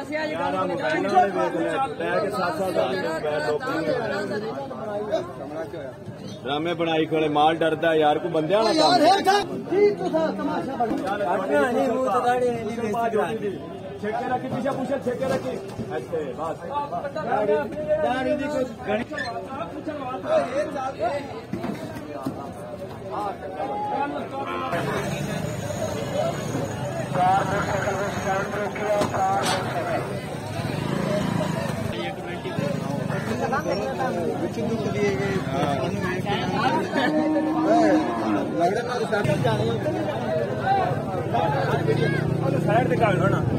ड्रामे बनाई खड़े माल डरदा यार को बंदे छेके रखी पीछे पूछे छेके रखी अच्छे बस साइड दिखा लो ना